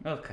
Ok.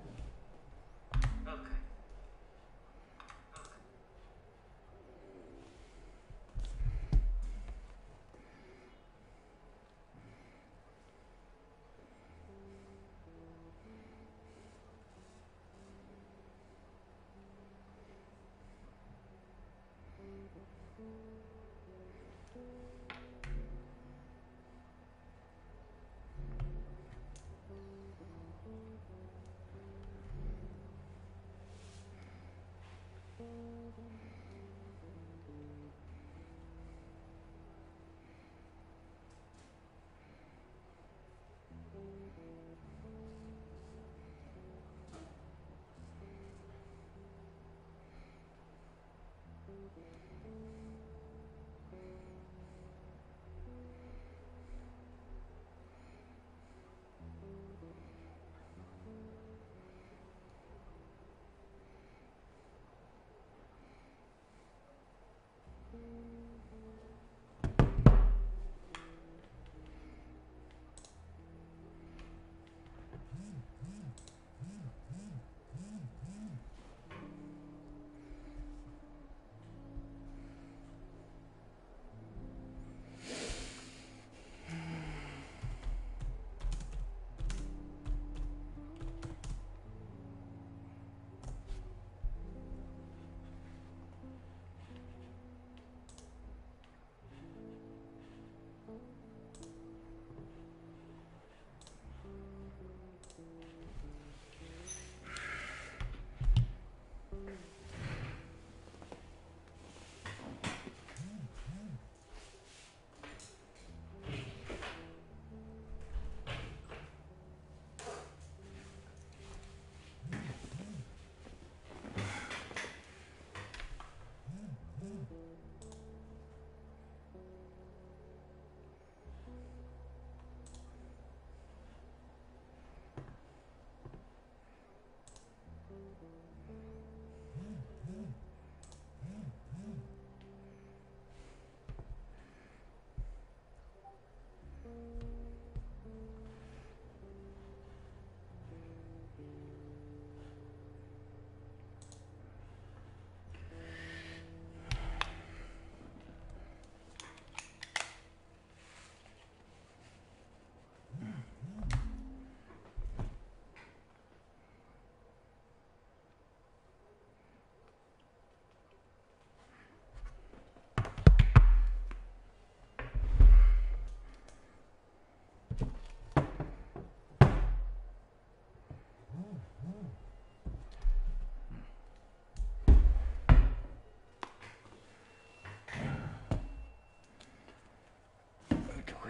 Ecco qui.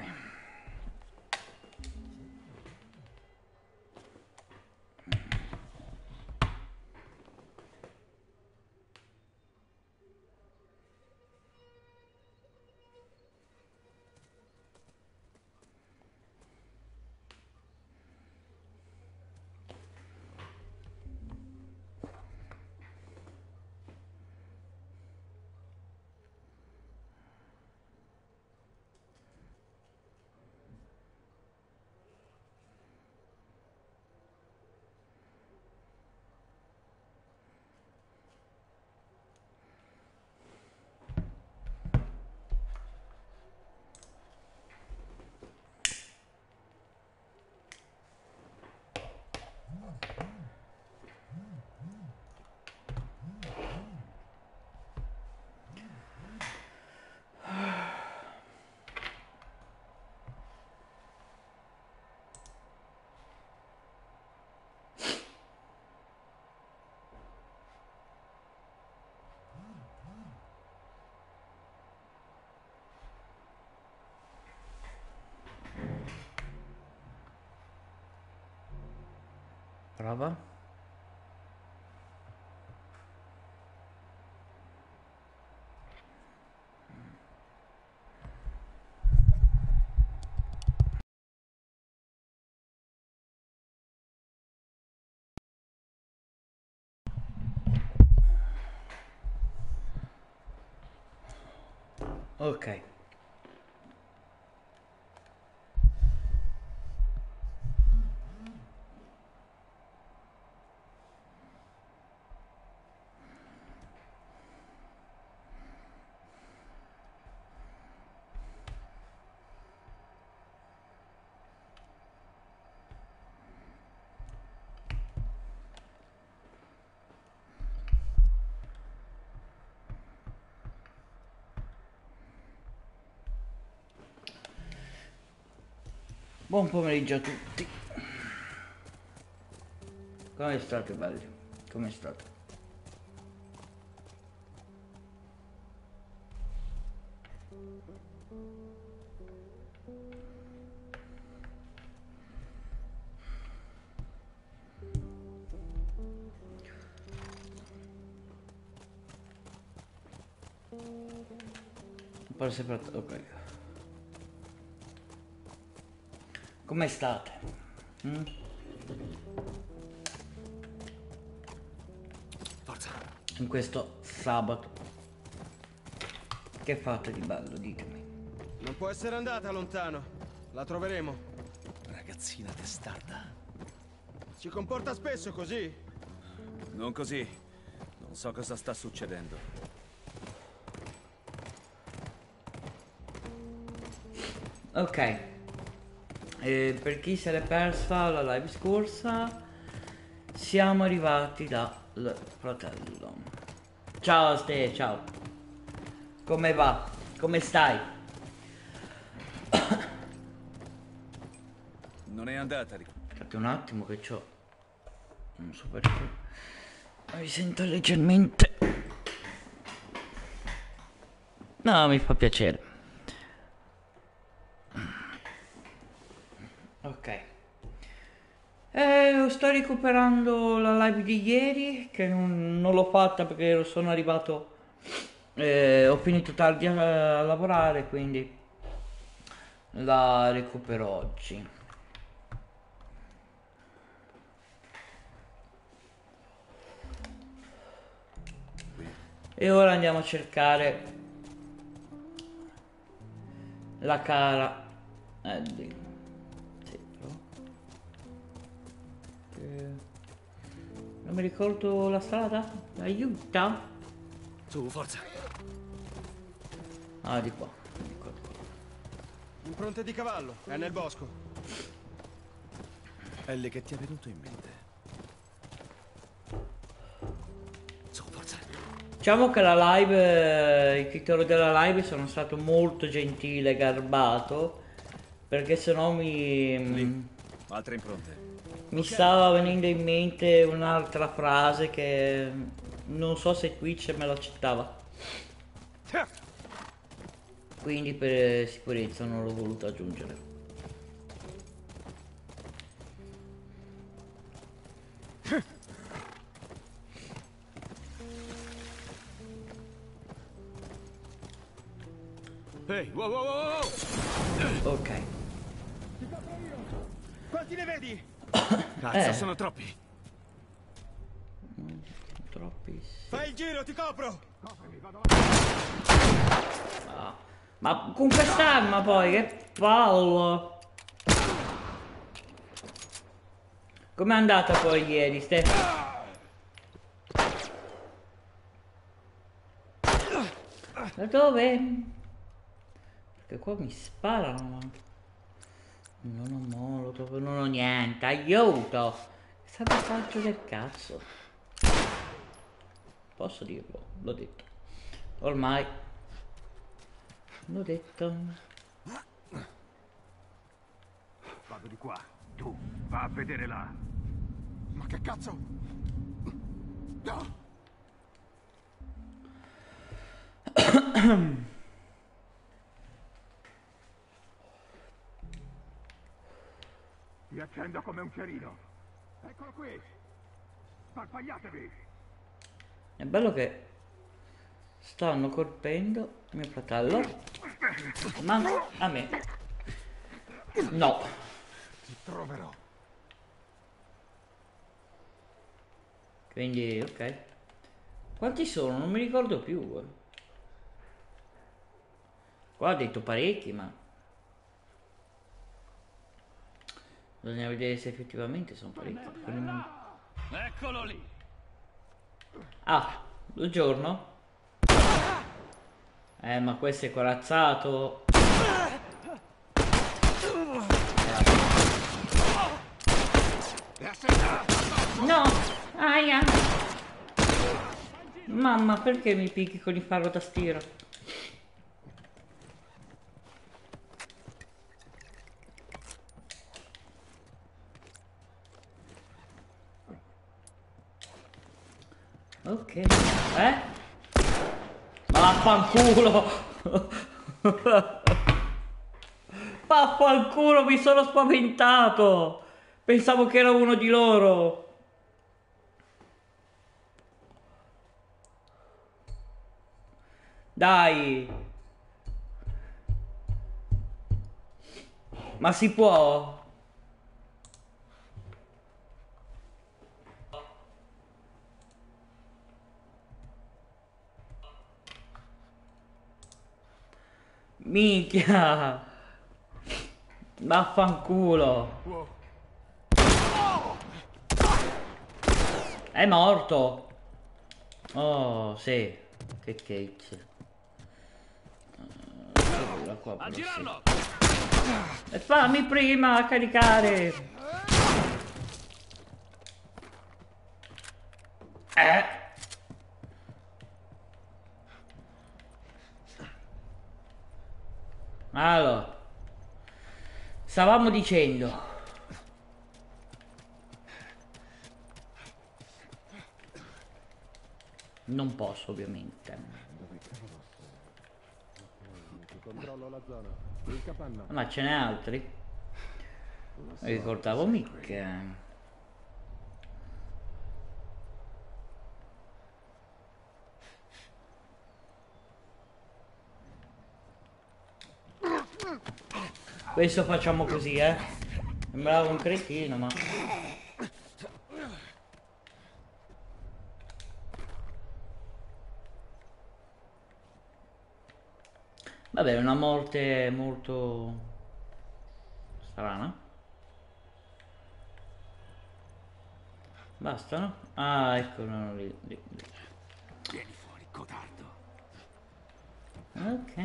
Prova. Ok. Buon pomeriggio a tutti. Come state belli? Come state? Pare sempre... ok. Come state? Forza. In questo sabato. Che fate di bello, ditemi. Non può essere andata lontano. La troveremo. Ragazzina testarda. Si comporta spesso così? Non così. Non so cosa sta succedendo. Ok. Per chi se l'è persa la live scorsa, siamo arrivati dal fratello. Ciao Ste, ciao. Come va? Come stai? Non è andata. Aspetta un attimo che c'ho. Non so perché. Ma mi sento leggermente. No, mi fa piacere. Ok. Sto recuperando la live di ieri, che non l'ho fatta perché sono arrivato. Ho finito tardi a lavorare, quindi la recupero oggi. E ora andiamo a cercare la cara Ellie. Sì, però. Non mi ricordo la strada? Aiuta! Su, forza. Ah, di qua. Di qua. Impronte di cavallo. È nel bosco. Ellie, che ti è venuto in mente? Su, forza. Diciamo che la live, il titolo della live sono stato molto gentile e garbato, perché sennò Lì. Altre impronte. mi stava venendo in mente un'altra frase che non so se Twitch me lo accettava. Quindi per sicurezza non l'ho voluto aggiungere. Ehi, wow, wow, wow, wow. Ok. Quanti ne vedi? Cazzo, sono troppi. Troppi. Fai il giro, ti copro. Ma con quest'arma poi, che palle! Com'è andata poi ieri, Ste? Da dove? Perché qua mi sparano. Non ho molotov, non ho niente, aiuto! Sabotaggio del cazzo. Posso dirlo, l'ho detto. Ormai l'ho detto. Vado di qua. Tu, va a vedere là. Ma che cazzo? No! Mi accendo come un cerino. Eccolo qui. Sparpagliatevi. È bello che stanno colpendo mio fratello, ma a me no. Ti troverò. Quindi ok. Quanti sono? Non mi ricordo più. Qua ha detto parecchi, ma bisogna vedere se effettivamente sono parecchi. Eccolo lì. Ah, buongiorno. Ma questo è corazzato. No! Aia! Mamma, perché mi picchi con il faro da stiro? Ok. Ma vaffanculo. Vaffanculo, mi sono spaventato. Pensavo che era uno di loro. Dai. Ma si può? Minchia. Vaffanculo. Wow. È morto. Oh, sì. Che cazzo. Qua A girarlo! E fammi prima a caricare. Allora, stavamo dicendo. Non posso, ovviamente. Controllo la zona. Il capanna. Ma ce n'è altri? Non ricordavo mica. Questo facciamo così, eh. Sembrava un cretino, ma... Vabbè, è una morte molto... strana. Basta, no? Ah, ecco, no, lì. Vieni fuori, codardo. Ok.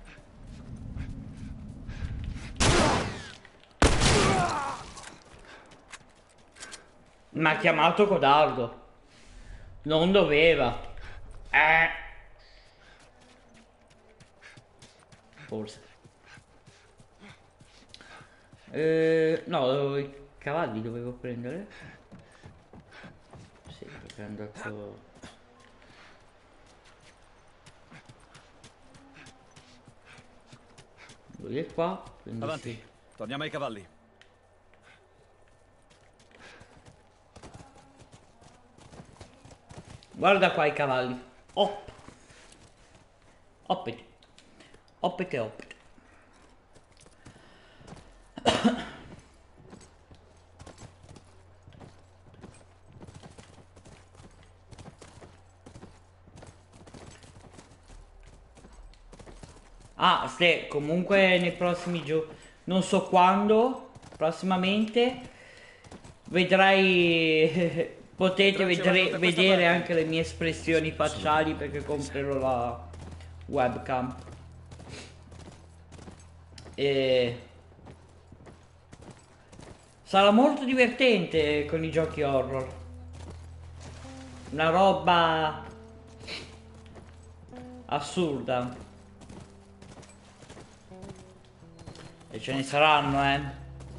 Mi ha chiamato codardo. Non doveva. Forse. No, i cavalli dovevo prendere. Sì, perché è andato... Lui è qua, quindi Avanti, sì. torniamo ai cavalli. Guarda qua i cavalli. Op. Oppete. Oppete, oppete. Ah, se comunque nei prossimi giorni, non so quando, prossimamente, vedrai, potete Grazie, va da questa vedere parte. anche le mie espressioni facciali perché comprerò la webcam. E sarà molto divertente con i giochi horror. Una roba assurda. E ce ne saranno, eh.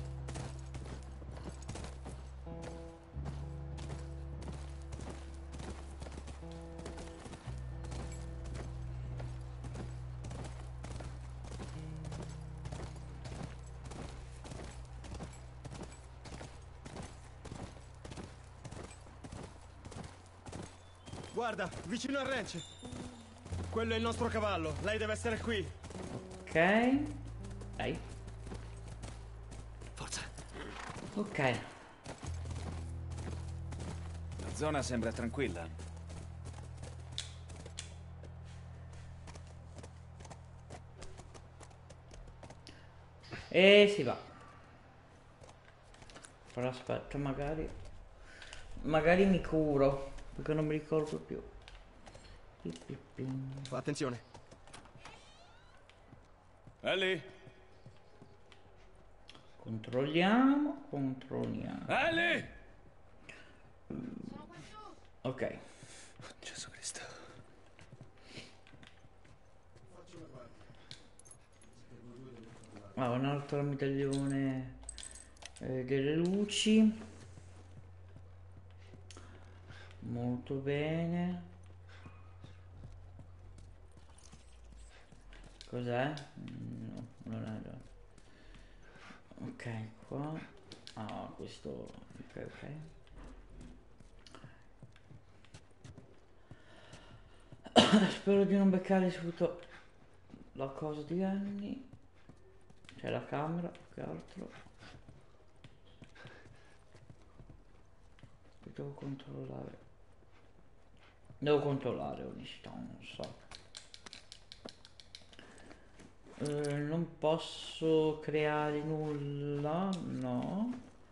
Guarda, vicino al ranch. Quello è il nostro cavallo. Lei deve essere qui. Ok. Dai. Forza. Ok. La zona sembra tranquilla. E si va. Però aspetta, magari mi curo, perché non mi ricordo più. Fa attenzione. Ellie! Controlliamo. Ellie! Ok. Gesù Cristo. Ah, un altro medaglione delle luci. Molto bene. Cos'è? No, non è. Ok, qua. Ah, questo. Ok, ok. Spero di non beccare subito la cosa di Annie. C'è la camera, più che altro. Devo controllare. Devo controllare onestà, non so. Non posso creare nulla, no.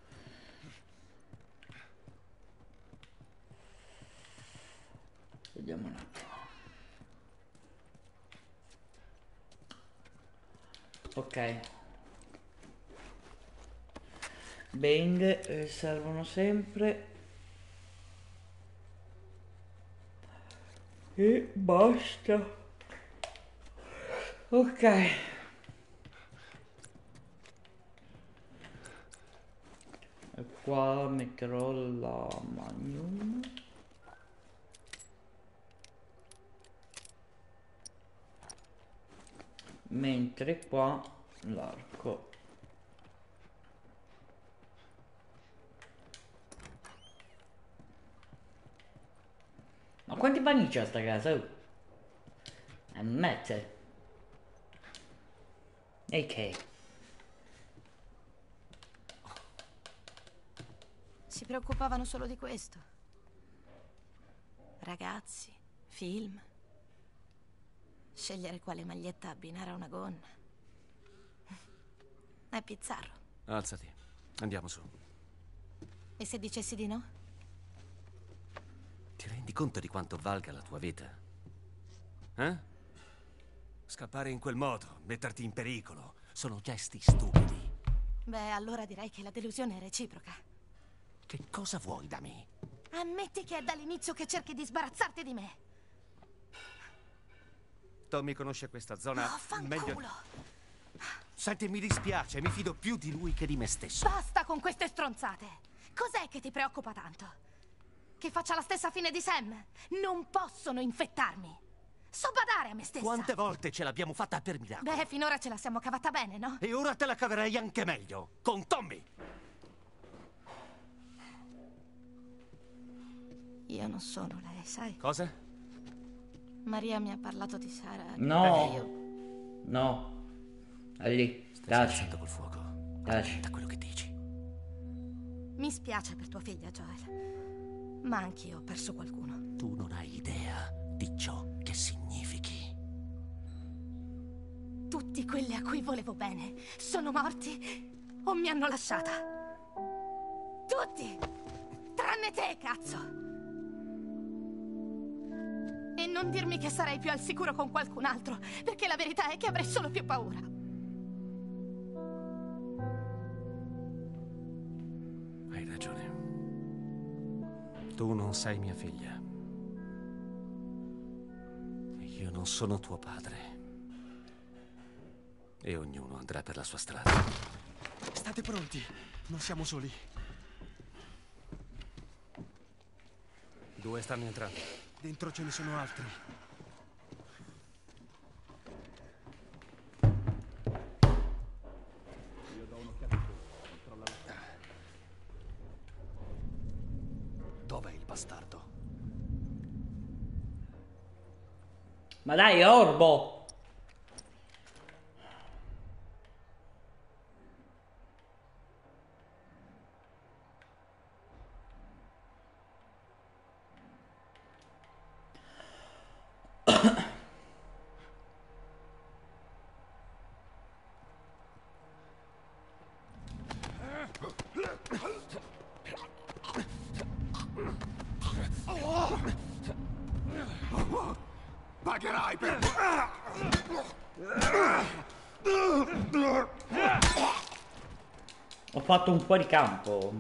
Vediamo un attimo. Ok. Bende servono sempre. E basta. Ok. E qua metterò la magnum. Mentre qua l'arco. Ma quanti bagni c'è sta casa? Oh. Ammette. E che? Si preoccupavano solo di questo. Ragazzi, film. Scegliere quale maglietta abbinare a una gonna. È bizzarro. Alzati, andiamo su. E se dicessi di no? Ti rendi conto di quanto valga la tua vita? Eh? Scappare in quel modo, metterti in pericolo, sono gesti stupidi. Beh, allora direi che la delusione è reciproca. Che cosa vuoi da me? Ammetti che è dall'inizio che cerchi di sbarazzarti di me. Tommy conosce questa zona Oh, meglio. fanculo! Senti, mi dispiace, mi fido più di lui che di me stesso. Basta con queste stronzate! Cos'è che ti preoccupa tanto? Che faccia la stessa fine di Sam? Non possono infettarmi! So badare a me stessa! Quante volte ce l'abbiamo fatta per miracolo? Beh, finora ce la siamo cavata bene, no? E ora te la caverei anche meglio, con Tommy! Io non sono lei, sai? Cosa? Maria mi ha parlato di Sara. No. Io... No. È lì. Stai Taci. scherzando col fuoco. Taci. Da quello che dici. Mi spiace per tua figlia, Joel. Ma anch'io ho perso qualcuno. Tu non hai idea di ciò che significhi. Tutti quelli a cui volevo bene sono morti o mi hanno lasciata. Tutti! Tranne te, cazzo! E non dirmi che sarei più al sicuro con qualcun altro, perché la verità è che avrei solo più paura. Hai ragione. Tu non sei mia figlia. E io non sono tuo padre. E ognuno andrà per la sua strada. State pronti, non siamo soli. 2 stanno entrando. Dentro ce ne sono altri. Io do un'occhiata su. Controlla la... Dov'è il bastardo? Ma dai, Orbo! Pagherai per... Ho fatto un po' di campo.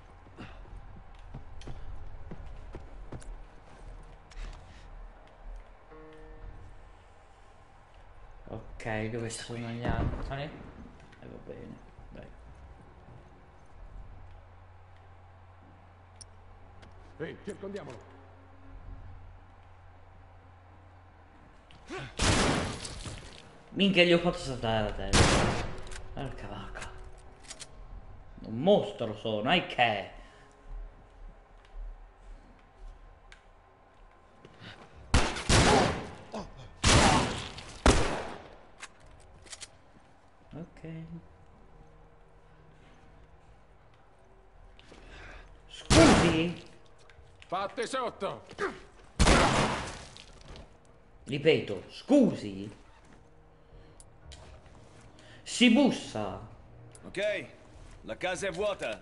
Ok, dove sono gli altri? E va bene, dai. Ehi, circondiamolo. Minchia, gli ho fatto saltare la testa. Porca vacca. Un mostro sono, e che? Ok. Scusi? Fatti sotto! Ripeto, scusi? Si bussa. Ok, la casa è vuota.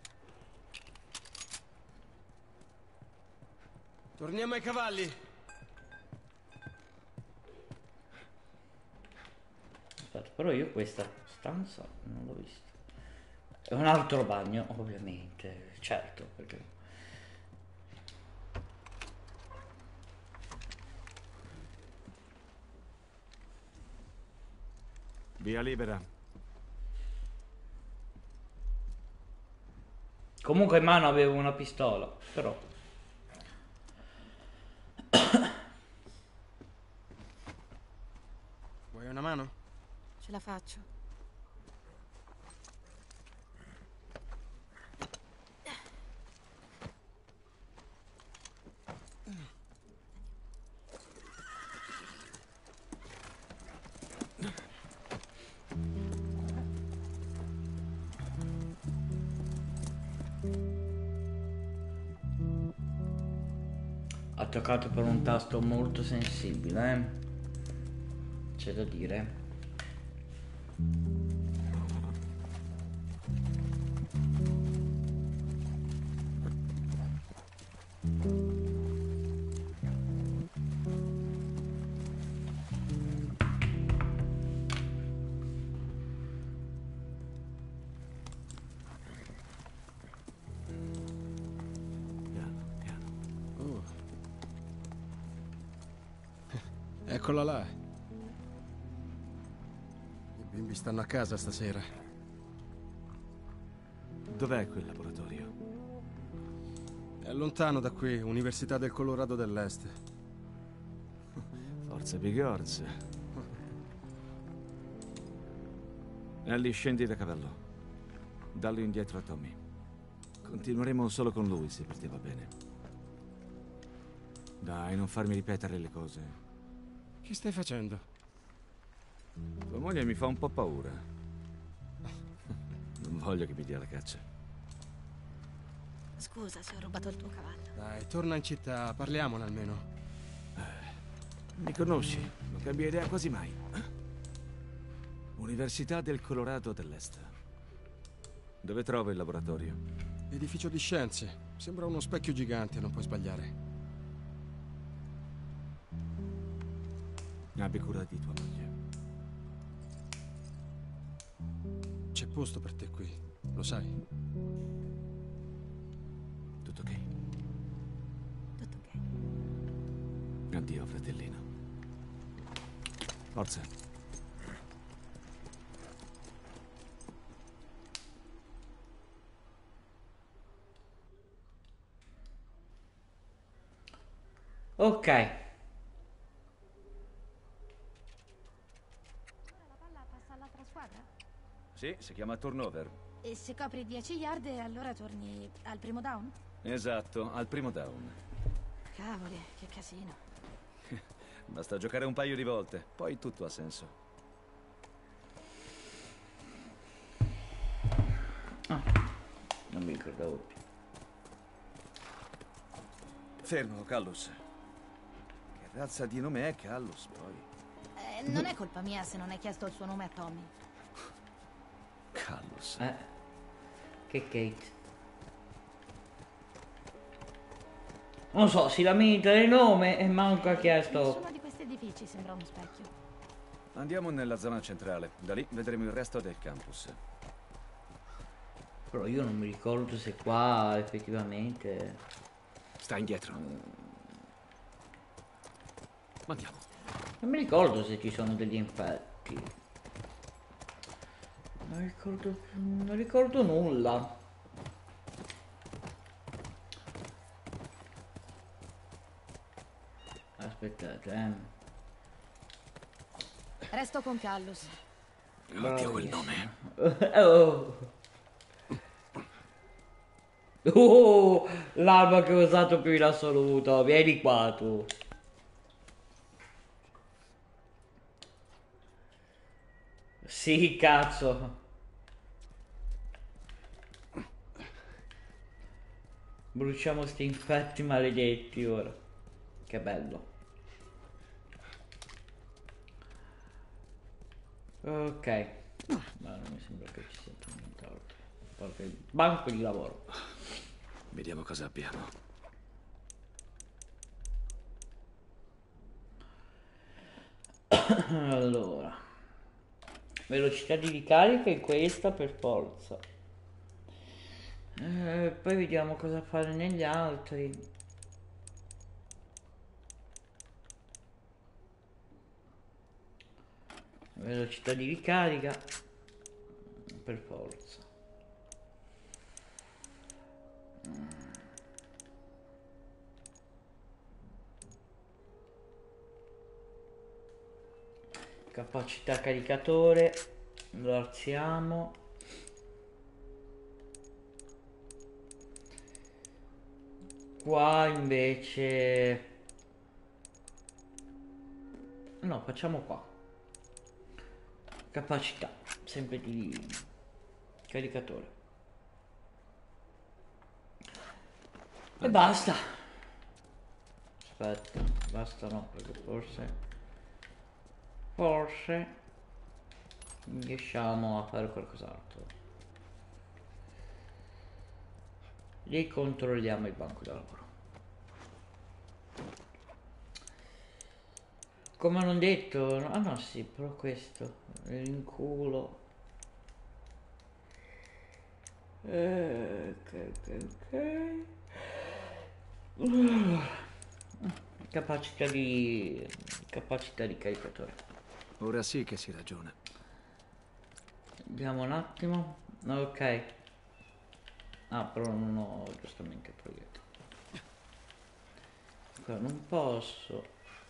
Torniamo ai cavalli. Aspetta, però io questa stanza non l'ho vista. È un altro bagno, ovviamente, certo, perché... Via libera. Comunque in mano avevo una pistola, però... Vuoi una mano? Ce la faccio. Ha toccato per un tasto molto sensibile, c'è da dire. Piano, piano. Eccola là. I bimbi stanno a casa stasera. Dov'è quel laboratorio? È lontano da qui, Università del Colorado dell'Est. Forza Bigorz. Ellie, scendi da cavallo. Dallo indietro a Tommy. Continueremo solo con lui, se per te va bene. Dai, non farmi ripetere le cose. Che stai facendo? Tua moglie mi fa un po' paura. Non voglio che mi dia la caccia. Scusa se ho rubato il tuo cavallo. Dai, torna in città, parliamone almeno. Mi conosci? Non cambia idea quasi mai. Università del Colorado dell'Est. Dove trovo il laboratorio? Edificio di scienze. Sembra uno specchio gigante, non puoi sbagliare. Abbi cura di tua moglie. C'è posto per te qui, lo sai? Tutto ok? Tutto ok. Addio, fratellino. Forza. Ok. La palla passa all'altra squadra? Sì, si chiama turnover. E se copri 10 yard, allora torni al primo down? Esatto, al primo down. Cavoli, che casino. Basta giocare un paio di volte, poi tutto ha senso. Non mi ricordavo più. Fermo, Callus. Che razza di nome è Callus, poi? Non è colpa mia se non hai chiesto il suo nome a Tommy. Callus. Che Kate. Non so, si lamenta del nome e manco ha chiesto. Nessuno di questi edifici sembra uno specchio. Andiamo nella zona centrale. Da lì vedremo il resto del campus. Però io non mi ricordo se qua effettivamente. Sta indietro. Andiamo. Non mi ricordo se ci sono degli infetti. Non ricordo nulla. Aspettate, Resto con Callus. Odio quel nome. L'arma che ho usato più in assoluto. Vieni qua tu. Sì, cazzo. Bruciamo sti infetti maledetti ora. Che bello. Ok. Ma non mi sembra che ci sia nient'altro. Perché il banco di lavoro. Vediamo cosa abbiamo. Allora. Velocità di ricarica è questa per forza. Poi vediamo cosa fare negli altri. Velocità di ricarica per forza. Capacità caricatore lo alziamo. Qua invece no, facciamo qua. Capacità sempre di caricatore. E basta. Aspetta, basta no, perché forse riusciamo a fare qualcos'altro. Ricontrolliamo il banco da lavoro. Come non detto, ah no sì, però questo, in culo. Ok. Capacità di caricatore. Ora sì che si ragiona. Vediamo un attimo. Ok. Ah, però non ho giustamente il proiettile. Qua non posso.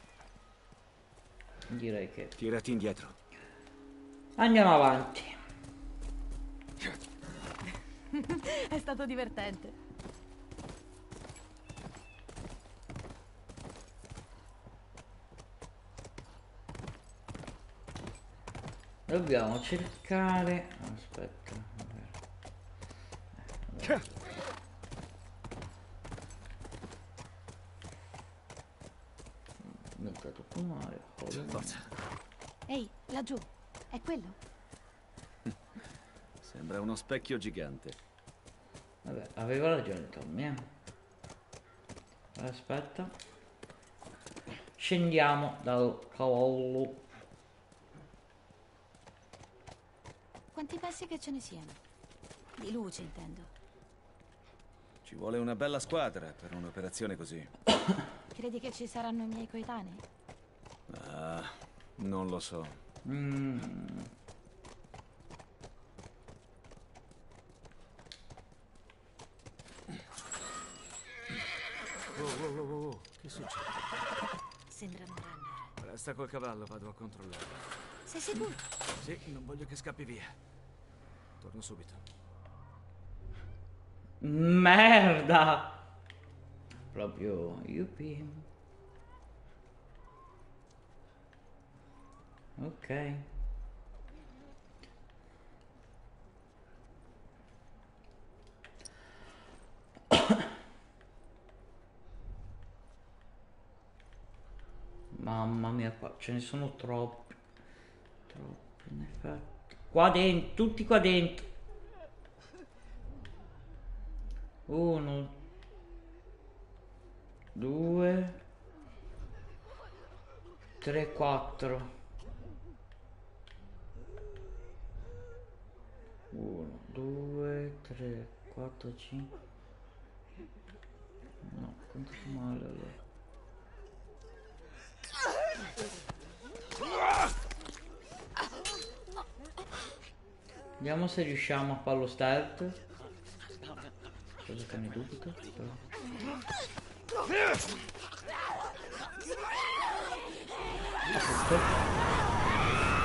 Direi che Tirati indietro. andiamo avanti. È stato divertente. Dobbiamo cercare. Aspetta. Non credo fumare. Forza. Ehi, laggiù. È quello? Sembra uno specchio gigante. Vabbè, aveva ragione Tommy. Aspetta. Scendiamo dal cavallo. Quanti pensi che ce ne siano? Di luce, intendo. Ci vuole una bella squadra per un'operazione così. Credi che ci saranno i miei coetanei? Ah, non lo so. Oh. Che succede? Sembrano runner. Resta col cavallo, vado a controllare. Sei sicuro? Sì, non voglio che scappi via. Torno subito. Merda! Proprio yuppie. Ok. Mamma mia, qua ce ne sono troppi. Troppi, in effetti. Qua dentro, tutti qua dentro. 1, 2, 3, 4. 1, 2, 3, 4, 5. No, quanto fa male allora. Vediamo se riusciamo a farlo stealth. Cosa che ne dubito. Appunto.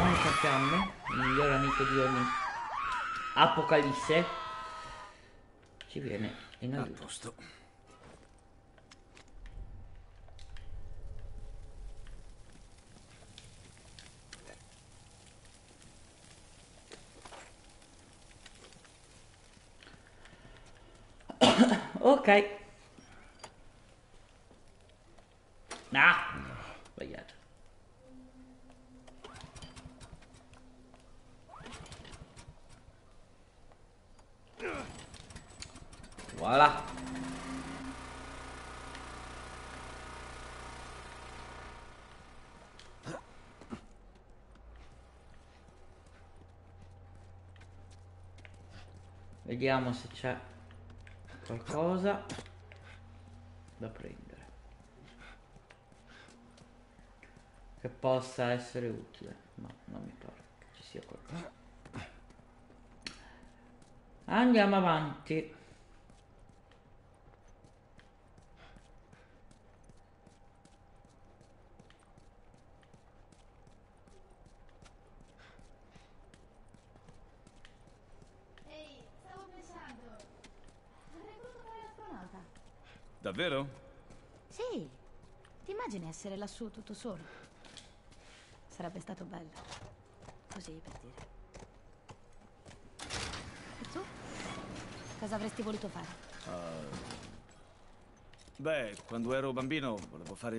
Fiamme, il migliore amico di ogni apocalisse, ci viene in A aiuto. posto. Ok. Ah, sbagliato. Voilà. Vediamo se c'è qualcosa da prendere che possa essere utile. No, non mi pare che ci sia qualcosa. Andiamo avanti. Ehi, stavo pensando. Avrei voluto fare l'astronauta. Davvero? Sì. Ti immagini essere lassù tutto solo? Sarebbe stato bello. Così per dire. E tu? Cosa avresti voluto fare? Beh, quando ero bambino volevo fare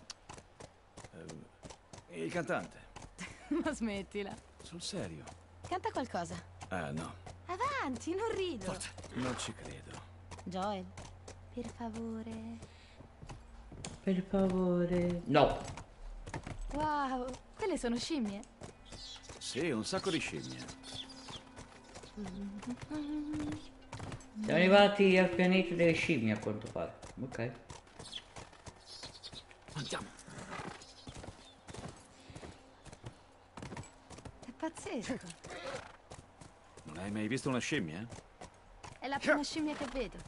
il cantante. Ma smettila. Sul serio? Canta qualcosa. Ah, no. Avanti, non rido. Forza. Non ci credo. Joel, per favore. Per favore. No. Wow, quelle sono scimmie. Sì, un sacco di scimmie. Siamo arrivati al pianeta delle scimmie a quanto pare. Ok. Andiamo. È pazzesco. Non hai mai visto una scimmia? È la prima scimmia che vedo.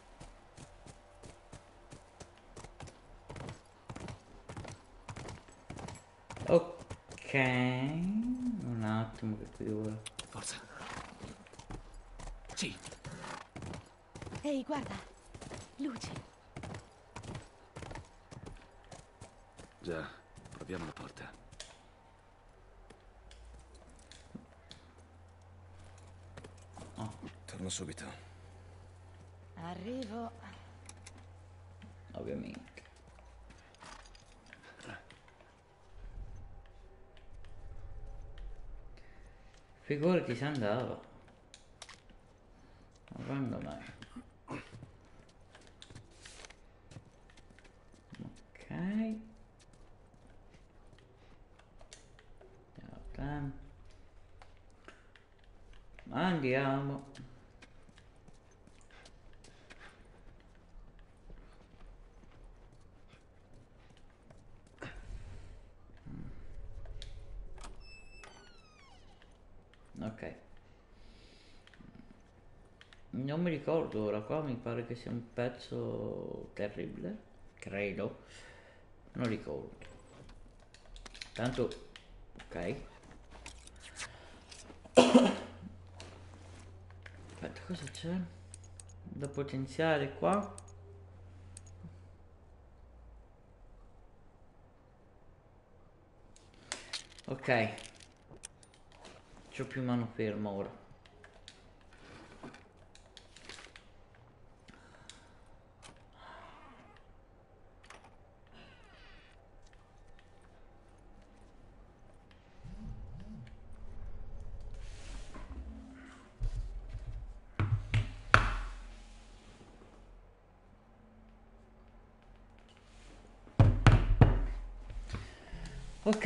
Ok. Un attimo che qui ora. Forza. Sì. Ehi, guarda. Luce. Già, proviamo la porta. Torno subito. Arrivo. Ovviamente. Figurati se andava. Ma quando mai? Ok. Andiamo. Ok. Non mi ricordo ora, qua mi pare che sia un pezzo terribile, credo, non ricordo. Tanto, ok. Aspetta, cosa c'è? Da potenziare qua? Ok. C'ho più mano ferma ora. Ok.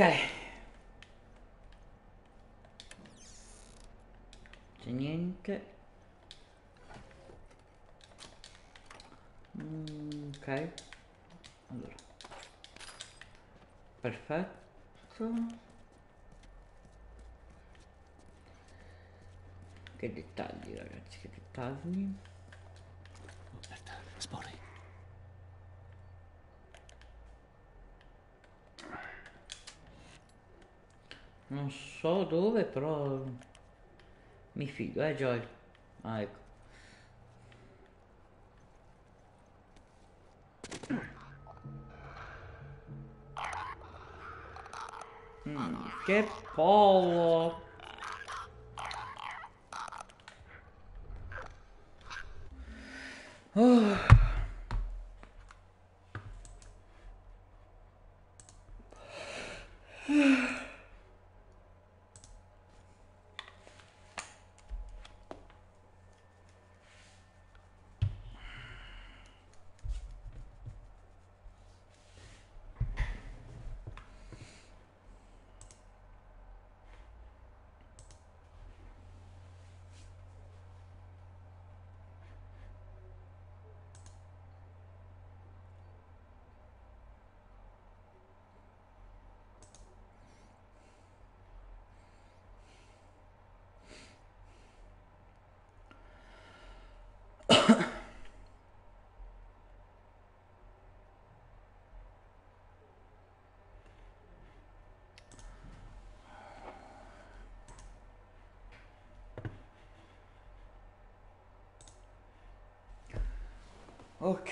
C'è niente. Ok. Allora. Perfetto. Che dettagli, ragazzi, che dettagli. Aspetta, spori. Non so dove, però mi fido, Joel. Ah, ecco. Che pollo! Ok.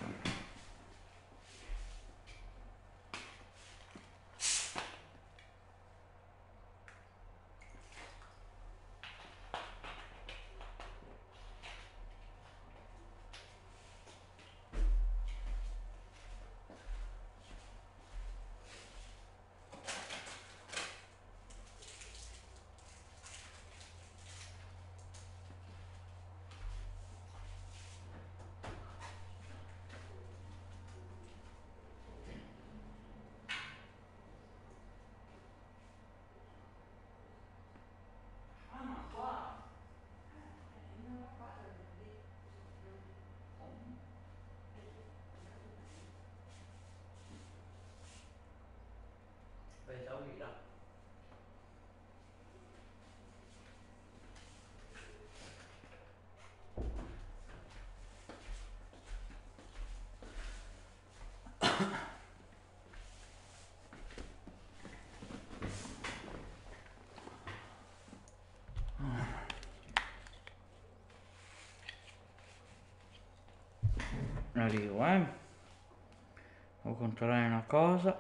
Arrivo, devo controllare una cosa.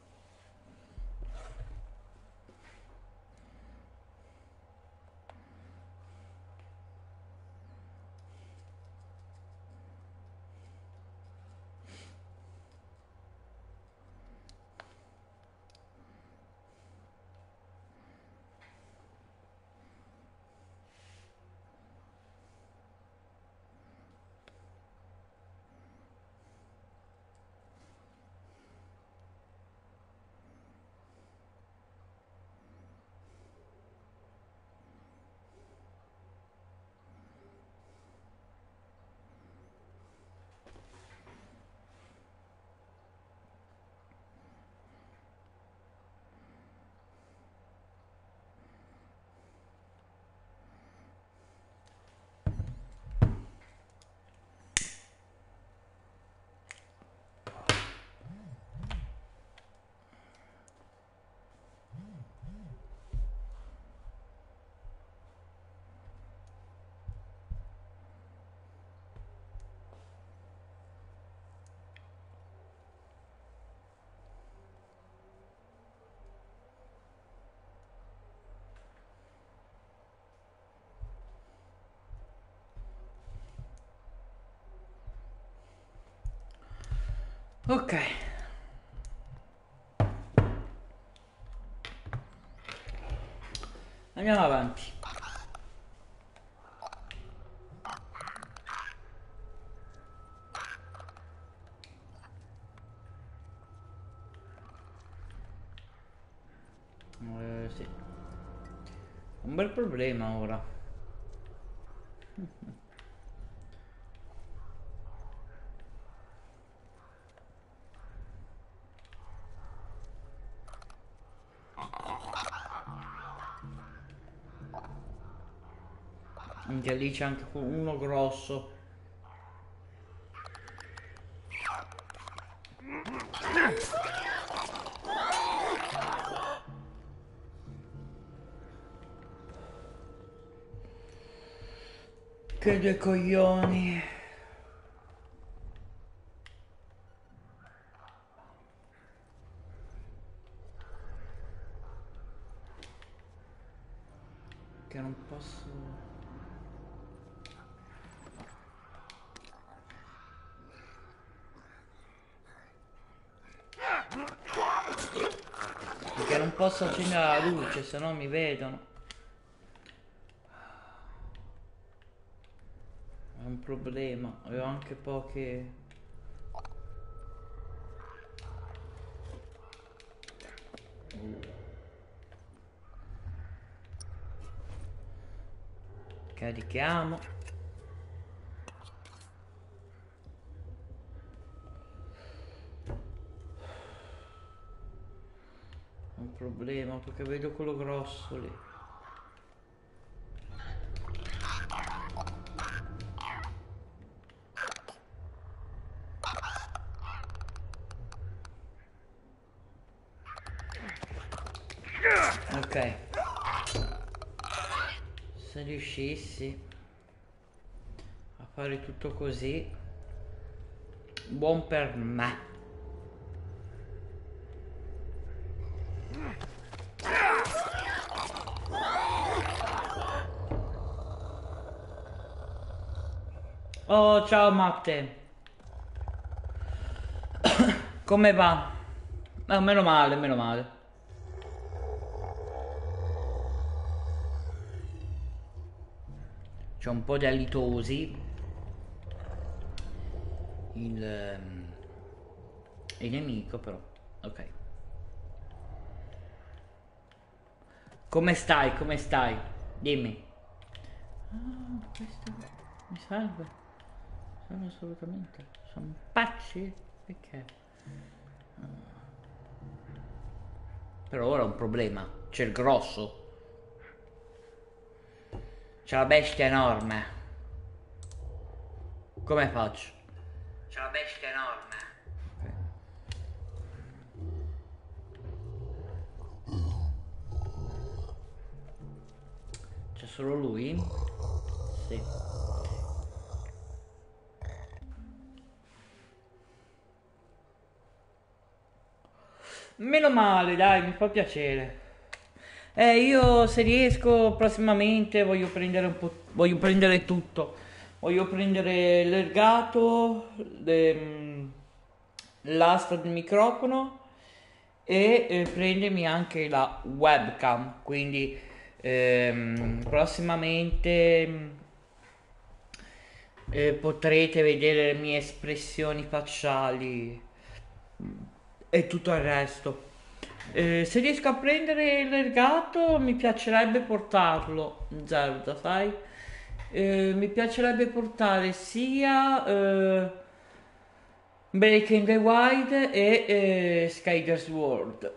Ok. Andiamo avanti. Sì. Un bel problema ora. Anche lì c'è anche uno grosso. Che due coglioni. Che non posso... Perché non posso accendere la luce, se no mi vedono. È un problema, avevo anche poche... Carichiamo. È un problema perché vedo quello grosso lì. Ok, se riuscissi a fare tutto così, buon per me. Oh, ciao Matte. Come va? Meno male, meno male. C'è un po' di alitosi. Il nemico però. Ok. Come stai? Come stai? Dimmi. Ah, questo mi serve. Sono assolutamente. Sono pazzi? Perché? Per ora è un problema. C'è il grosso. C'è la bestia enorme. Come faccio? C'è la bestia enorme. C'è solo lui? Sì. Meno male, dai, mi fa piacere. Io se riesco prossimamente voglio prendere un po', voglio prendere tutto. Voglio prendere l'ergato, l'asta del microfono e prendermi anche la webcam. Quindi prossimamente potrete vedere le mie espressioni facciali e tutto il resto. Se riesco a prendere l'ergato mi piacerebbe portarlo, Zelda, sai? Mi piacerebbe portare sia Breath in the Wild e Skyward Sword.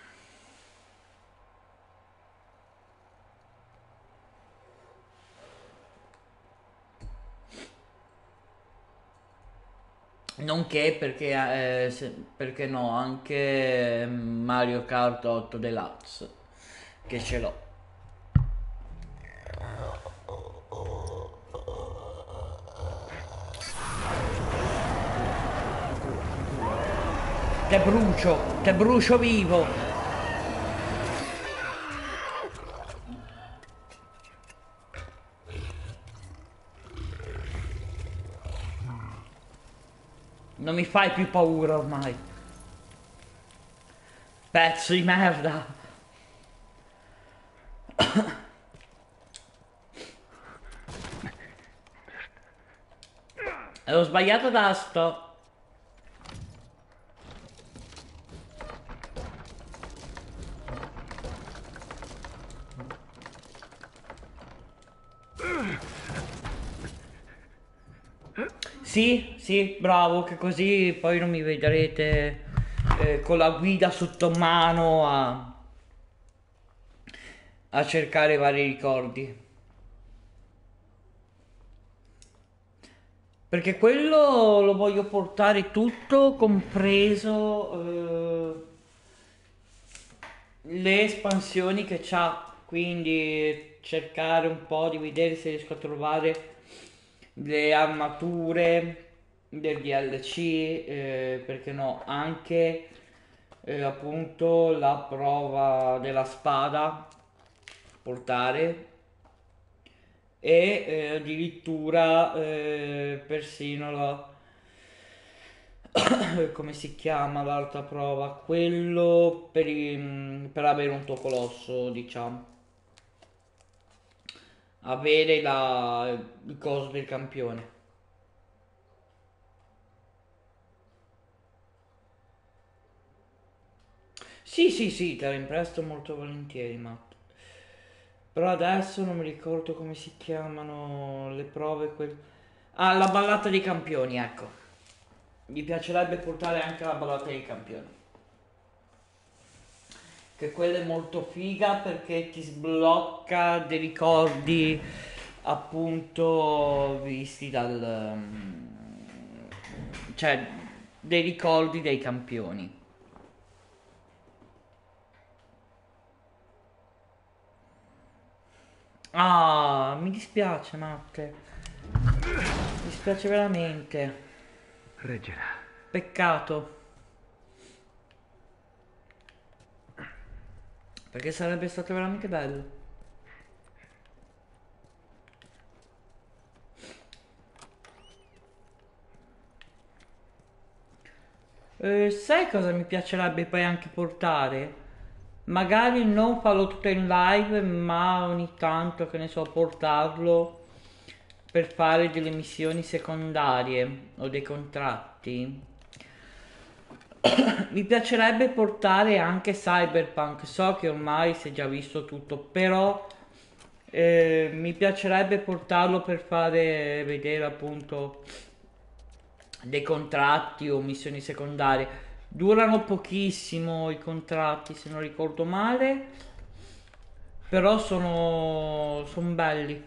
Nonché perché no, anche Mario Kart 8 Deluxe, che ce l'ho. Te brucio vivo. Non mi fai più paura ormai. Pezzo di merda. Ho sbagliato tasto. Sì, sì, bravo, che così poi non mi vedrete con la guida sotto mano a cercare vari ricordi. Perché quello lo voglio portare tutto, compreso le espansioni che c'ha. Quindi cercare un po' di vedere se riesco a trovare le armature del DLC, perché no, anche appunto la prova della spada portare e addirittura persino la come si chiama l'altra prova? Quello per avere un tocolosso, diciamo. Avere il coso del campione. Sì, sì, sì, te la impresto molto volentieri, Matt. Però adesso non mi ricordo come si chiamano le prove. Ah, la ballata dei campioni, ecco. Mi piacerebbe portare anche la ballata dei campioni. Che quella è molto figa perché ti sblocca dei ricordi appunto visti cioè dei ricordi dei campioni. Ah, mi dispiace, Matte. Mi dispiace veramente. Reggerà. Peccato. Perché sarebbe stato veramente bello. Sai cosa mi piacerebbe poi anche portare? Magari non farlo tutto in live, ma ogni tanto, che ne so, portarlo per fare delle missioni secondarie o dei contratti. Mi piacerebbe portare anche Cyberpunk, so che ormai si è già visto tutto, però mi piacerebbe portarlo per fare vedere appunto dei contratti o missioni secondarie. Durano pochissimo i contratti, se non ricordo male, però sono belli.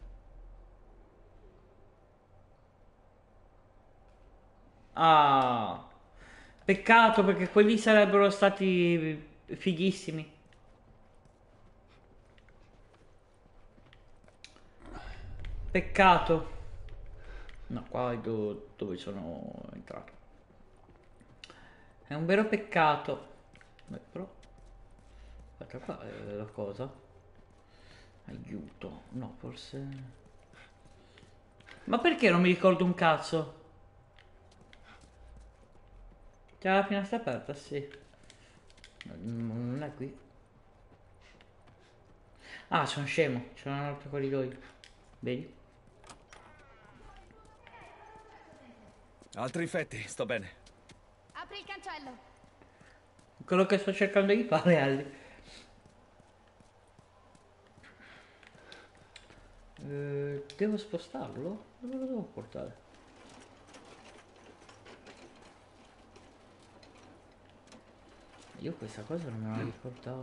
Ah, peccato perché quelli sarebbero stati fighissimi. Peccato. No, qua è dove sono entrato. È un vero peccato. Beh, però. Aspetta, qua è la cosa. Aiuto. No, forse. Ma perché non mi ricordo un cazzo? C'è la finestra aperta, sì. Non è qui. Ah, sono scemo. C'è un altro corridoio. Vedi? Altri infetti, sto bene. Apri il cancello. Quello che sto cercando di fare, Ali. Devo spostarlo? Dove lo devo portare? Io questa cosa non me la ricordavo.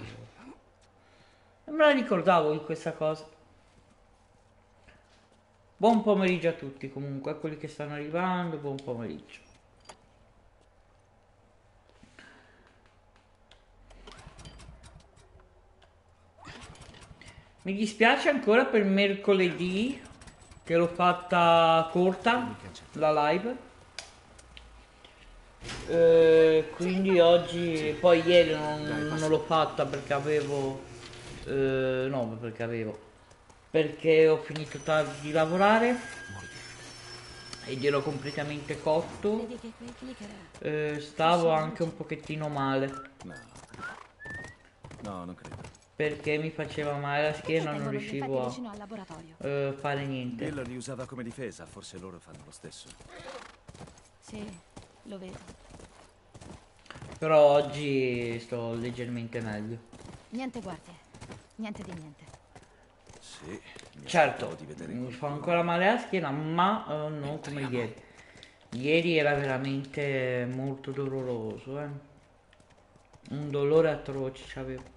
Non me la ricordavo di questa cosa. Buon pomeriggio a tutti comunque, a quelli che stanno arrivando, buon pomeriggio. Mi dispiace ancora per mercoledì che l'ho fatta corta la live. Quindi oggi, poi ieri non l'ho fatta perché avevo, no perché ho finito tardi di lavorare ed ero completamente cotto. Vedi che quei clicker Stavo anche un pochettino male No. No, non credo. perché mi faceva male la schiena, non riuscivo vicino al laboratorio. a fare niente. Bill li usava come difesa, forse loro fanno lo stesso. Sì, lo vedo. Però oggi sto leggermente meglio. Niente guardie. Niente di niente. Sì, mi Certo, aspettavo di vedere mi fa qualcuno. ancora male la schiena, ma non come ieri. Ieri era veramente molto doloroso, eh. Un dolore atroce c'avevo.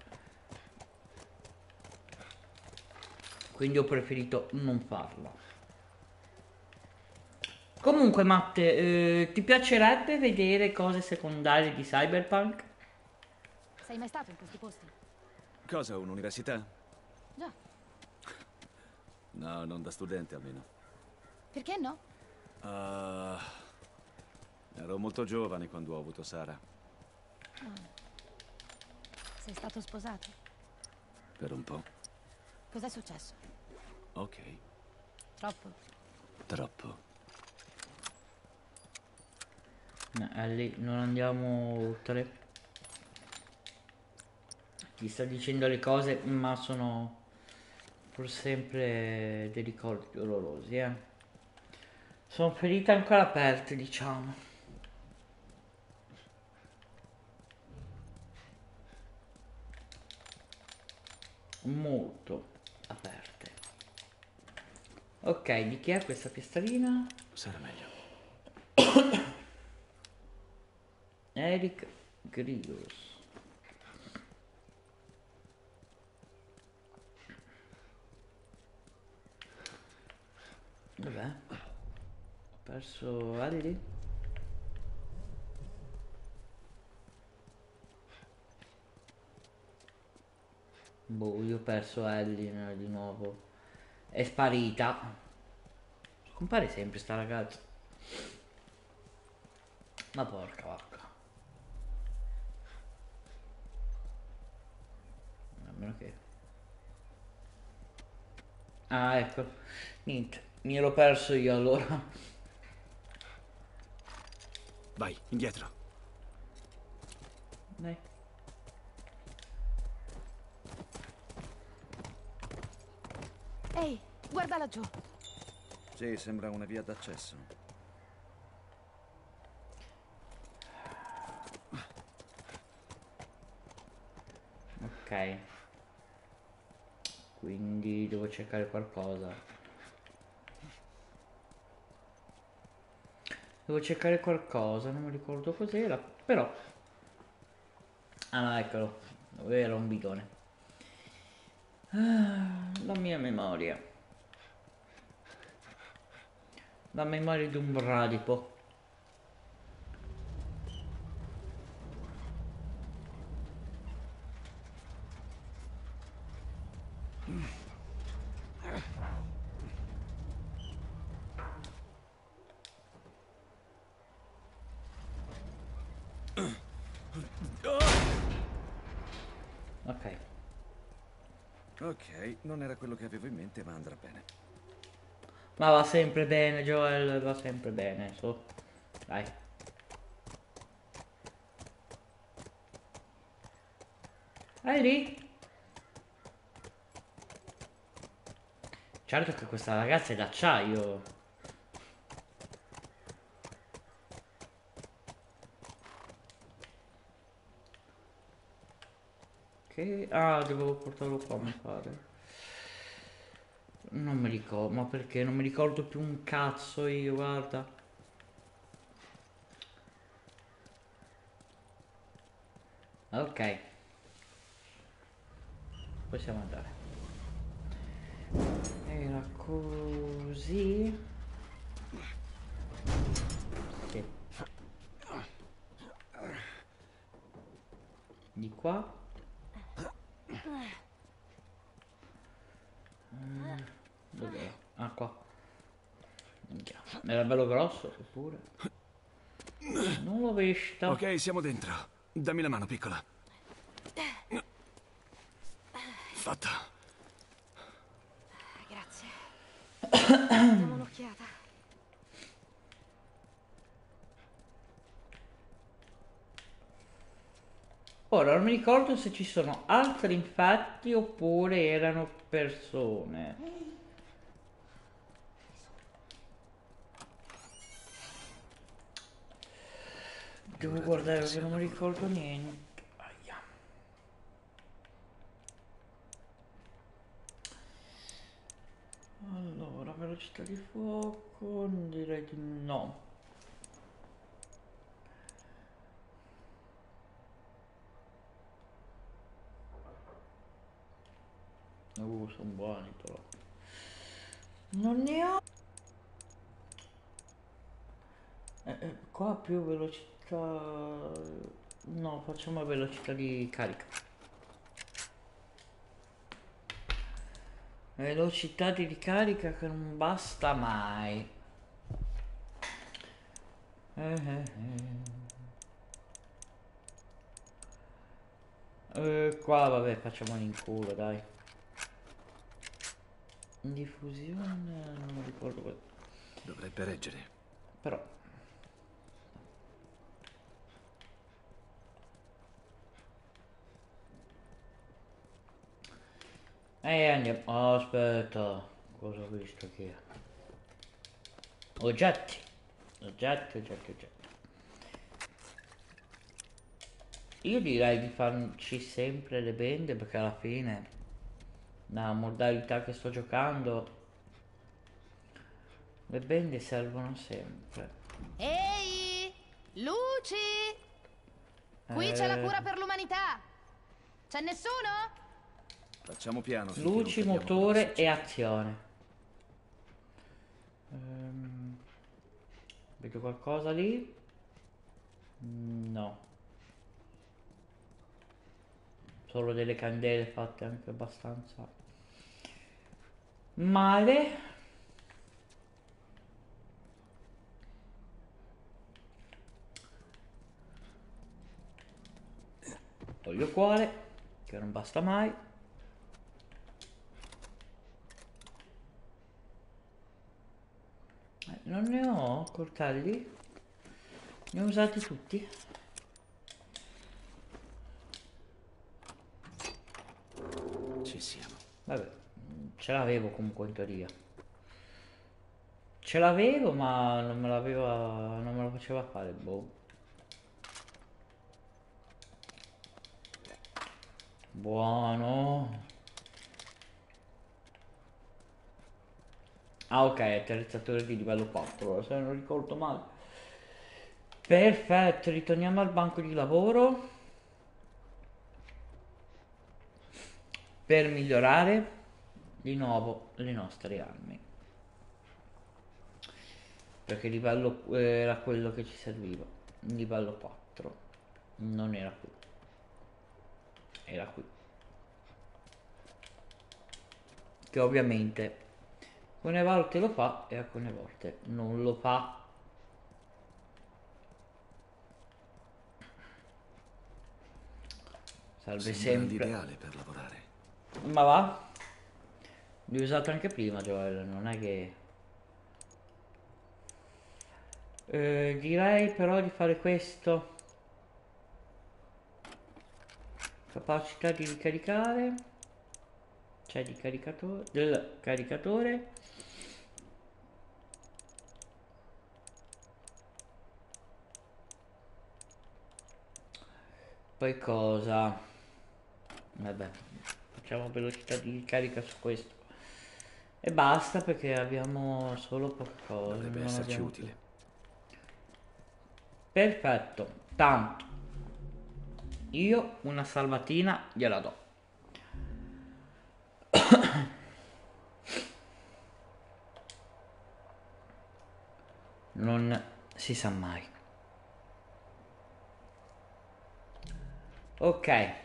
Quindi ho preferito non farlo. Comunque, Matte, ti piacerebbe vedere cose secondarie di Cyberpunk? Sei mai stato in questi posti? Cosa, un'università? Già. No, non da studente almeno. Perché no? Ero molto giovane quando ho avuto Sara. Sei stato sposato? Per un po'. Cos'è successo? Ok. Troppo. Troppo. Ellie, non andiamo oltre. Ti sto dicendo le cose, ma sono pur sempre dei ricordi dolorosi, Sono ferite ancora aperte, diciamo. Molto aperte. Ok, di chi è questa piastrina? Sarà meglio. Eric Grios. Dov'è? Ho perso Ellie? Boh, io ho perso Ellie di nuovo. È sparita. Compare sempre sta ragazza. Ma porca vacca. A meno che... Ah, ecco. Niente. Mi ero perso io allora. Vai, indietro. Dai. Ehi, guarda laggiù. Sì, sembra una via d'accesso. Ok. Quindi devo cercare qualcosa. Devo cercare qualcosa, non mi ricordo cos'era, però... Ah no, eccolo. Dove era un bidone? La mia memoria. La memoria di un bradipo. Ok. Ok, non era quello che avevo in mente, ma andrà bene. Ma va sempre bene, Joel, va sempre bene, su. Dai. È lì? Certo che questa ragazza è d'acciaio. Che... Ah, dovevo portarlo qua, mi pare. Non mi ricordo, ma perché? Non mi ricordo più un cazzo io, guarda. Ok. Possiamo andare. Era così. Sì. Di qua. Dov'era? Ah, qua. Minchia. Era bello grosso, eppure. Non l'ho visto. Ok, siamo dentro. Dammi la mano, piccola. Fatta. Grazie. Diamo un'occhiata. Ora non mi ricordo se ci sono altri infatti oppure erano persone. Devo guardare perché non mi ricordo niente. Aia. Allora, velocità di fuoco, direi di no. Sono buoni però. Non ne ho. Qua più velocità. No, facciamo velocità di carica. Velocità di ricarica che non basta mai. Qua vabbè, facciamo in culo, dai. Diffusione, non mi ricordo quel. Dovrebbe reggere. Però andiamo. Oh, aspetta, cosa ho visto qui? Oggetti. Oggetti. Io direi di farci sempre le bende, perché alla fine la modalità che sto giocando, le bende servono sempre. Ehi! Luci! Qui c'è la cura per l'umanità! C'è nessuno? Facciamo piano. finché non Luci, capiamo motore cosa e azione. Vedo qualcosa lì? No. Solo delle candele fatte anche abbastanza male. Olio cuore, che non basta mai. Non ne ho coltelli? Ne ho usati tutti? Ci siamo. Vabbè, ce l'avevo comunque in teoria. Ce l'avevo, ma non me l'aveva, non me lo faceva fare, boh. Buono. Ah, ok, attrezzature di livello 4, se non ricordo male. Perfetto, ritorniamo al banco di lavoro per migliorare di nuovo le nostre armi, perché il livello era quello che ci serviva. Il livello 4 non era qui, era qui, che ovviamente alcune volte lo fa e alcune volte non lo fa. Salve Sembra sempre. l'ideale per lavorare. Ma va? L'ho usato anche prima, Joel, non è che. Direi però di fare questo. Capacità di ricaricare. Cioè di caricatore. Del caricatore. Poi cosa? Vabbè, facciamo velocità di ricarica su questo. E basta, perché abbiamo solo poche cose. Dovrebbe non esserci abbiamo utile. più. Perfetto, tanto io una salvatina gliela do. Non si sa mai. Ok,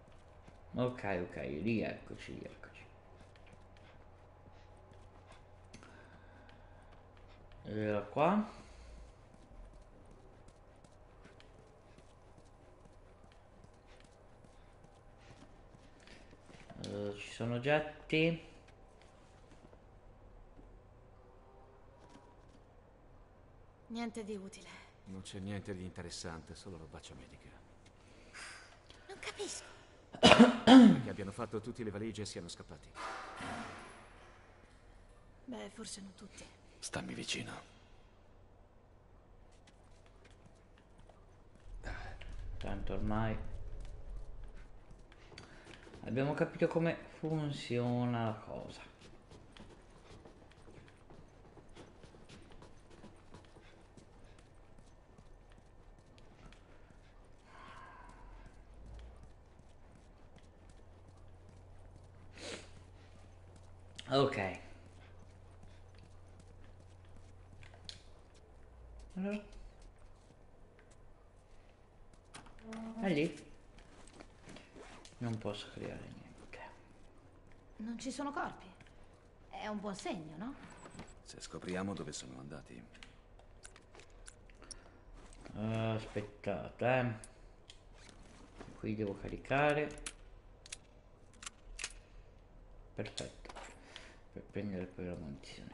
rieccoci. Qua. Ci sono oggetti. Niente di utile. Non c'è niente di interessante, solo robaccia medica. Non capisco. Che abbiano fatto tutti le valigie e siano scappati. Beh, forse non tutti. Stammi vicino. Tanto ormai abbiamo capito come funziona la cosa. Ok. Allora. È lì. Non posso creare niente. Non ci sono corpi. È un buon segno, no? Se scopriamo dove sono andati. Aspettate, qui devo caricare. Perfetto, per prendere poi la munizione.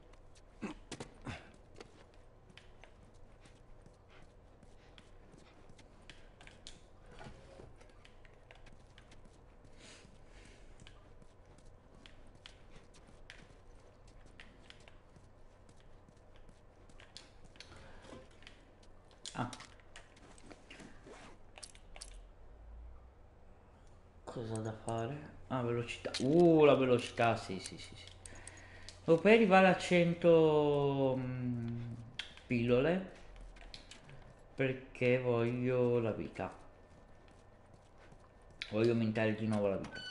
Ah, cosa da fare? Ah, velocità. La velocità, sì, sì, sì, sì. Devo poi arrivare a 100 pillole perché voglio la vita. Voglio aumentare di nuovo la vita.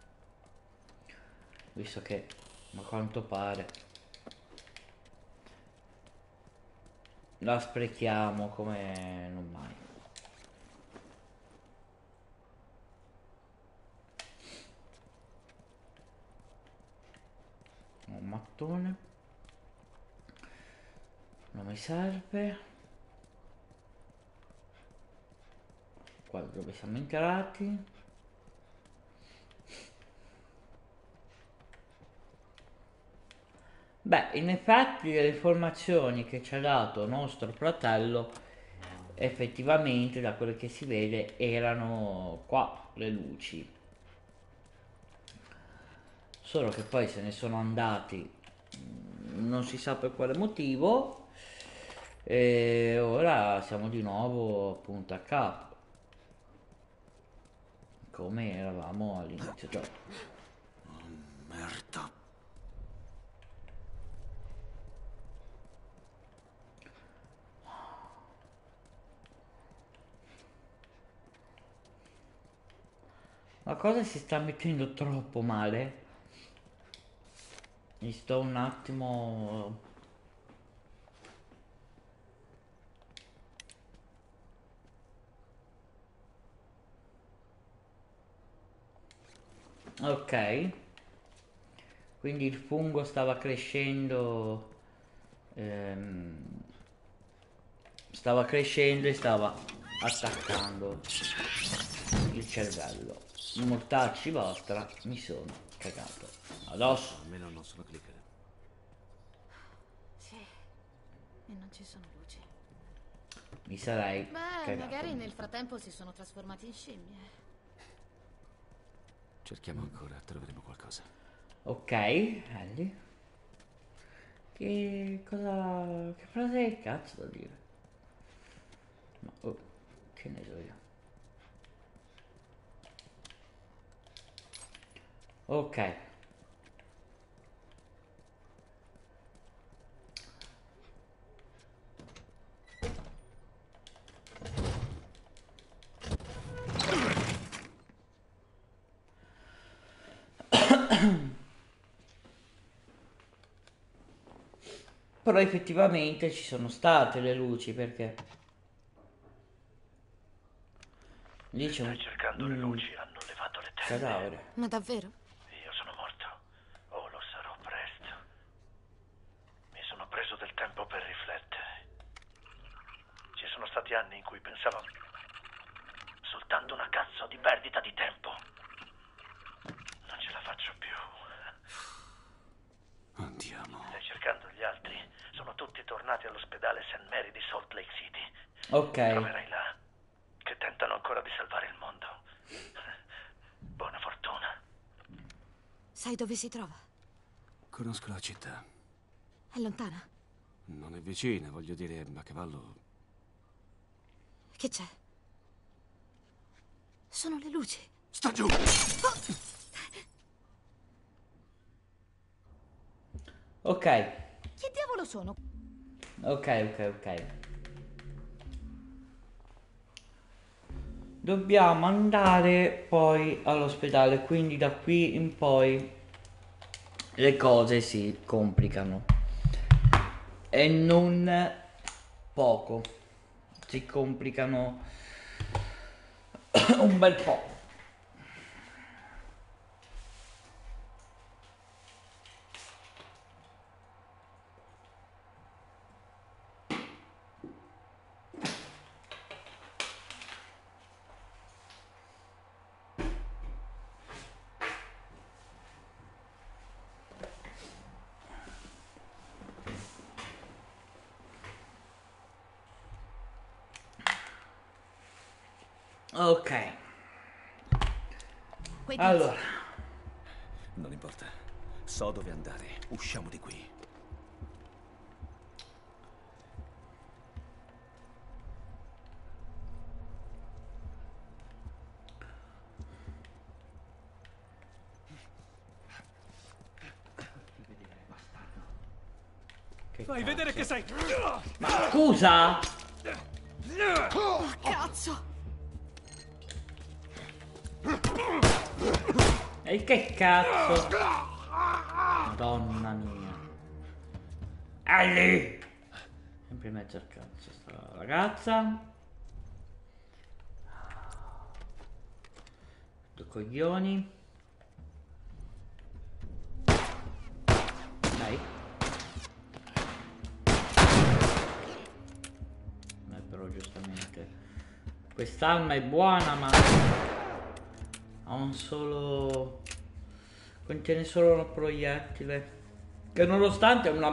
Visto che, a quanto pare, la sprechiamo come non mai. Un mattone. Non mi serve. Qua dove siamo entrati. Beh, in effetti le informazioni che ci ha dato nostro fratello, effettivamente da quello che si vede erano qua le luci. Solo che poi se ne sono andati, non si sa per quale motivo, e ora siamo di nuovo appunto a capo, come eravamo all'inizio gioco. Merda. La cosa si sta mettendo troppo male. Mi sto un attimo. Ok. Quindi il fungo stava crescendo. Stava crescendo e stava attaccando il cervello. Mortacci vostra, mi sono cagato addosso. Almeno non sono clicker. Sì, e non ci sono luci. Mi sarei Beh, cagato. magari nel frattempo si sono trasformati in scimmie. Cerchiamo ancora, troveremo qualcosa. Ok, Ellie. Che frase che cazzo da dire? Ma che ne so io. Ok. Però effettivamente ci sono state le luci perché lì c'è Stai cercando le luci, hanno levato le tende. cadavere. Ma davvero? Io sono morto. O lo sarò presto. Mi sono preso del tempo per riflettere. Ci sono stati anni in cui pensavo soltanto una cazzo di perdita di tempo. Non ce la faccio più. Andiamo. Stai cercando gli altri? Sono tutti tornati all'ospedale St. Mary di Salt Lake City. Ok. Troverai là che tentano ancora di salvare il mondo. Buona fortuna. Sai dove si trova? Conosco la città. È lontana? Non è vicina, voglio dire, a cavallo. Che c'è? Sono le luci. Sta giù! Ok. Che diavolo sono? Ok. Dobbiamo andare poi all'ospedale, quindi da qui in poi le cose si complicano. E non poco. Si complicano un bel po'. Ok. Quei tizi. Allora. Non importa. So dove andare. Usciamo di qui. Fai vedere che sei... Ma scusa! Oh, cazzo! E che cazzo? Madonna mia. Ellie! Sempre in mezzo al cazzo sta ragazza. Due coglioni. Dai. Però giustamente quest'arma è buona, ma ha un solo... contiene solo un proiettile, che nonostante è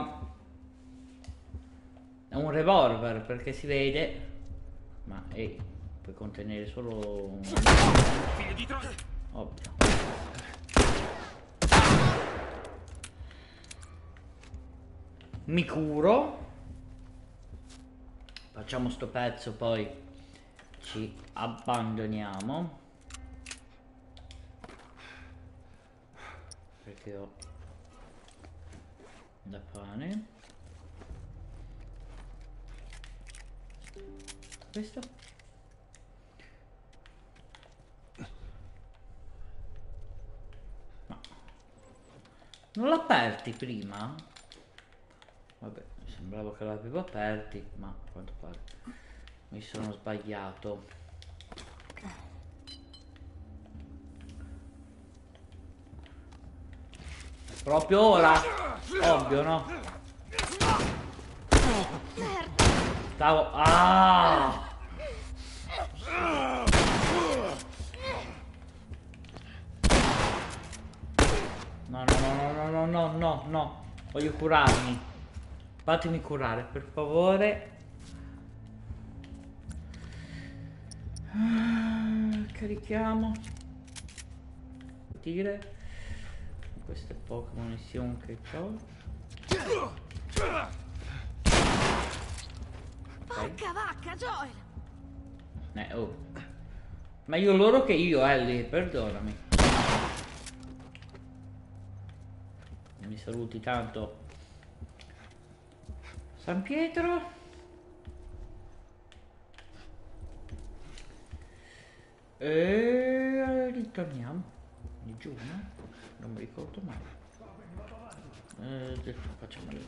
un revolver, perché si vede, ma puoi contenere solo un... ovvio. Mi curo. Facciamo sto pezzo, poi ci abbandoniamo. Perché ho da pane. Questo? No. Non l'ho aperti prima? Vabbè, sembrava che l'avevo aperti, ma a quanto pare mi sono sbagliato. È proprio ora, ovvio, no? Stavo... Ah! No, no, no, no, no, no, no, no. Voglio curarmi. Fatemi curare, per favore. Carichiamo. Dire. Questo è Pokémon munizione che ho. Porca vacca, Joel! Oh. Meglio loro che io, Ellie, perdonami. Mi saluti tanto. San Pietro. E ritorniamo di giù, no? Non mi ricordo mai. Facciamo le